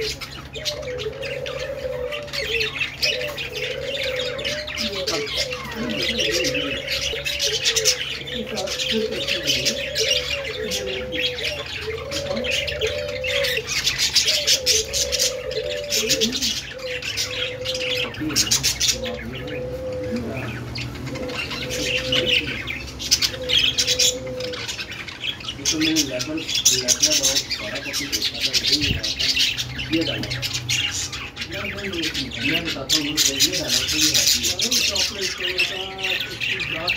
तो मैंने लेवल और parakeet देखा था, ये डाला मैं बताता हूँ ये डाला तो ये आती है चॉकलेट कलर का इसकी ब्लैक